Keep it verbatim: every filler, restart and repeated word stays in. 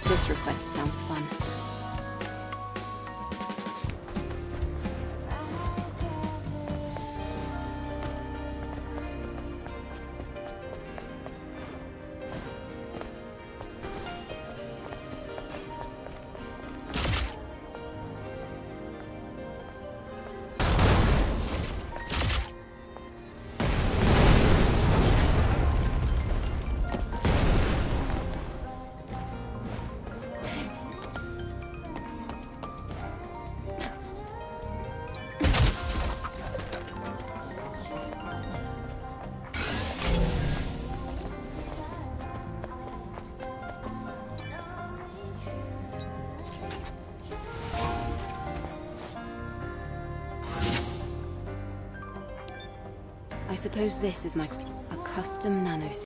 This request sounds fun. I suppose this is my... a custom nano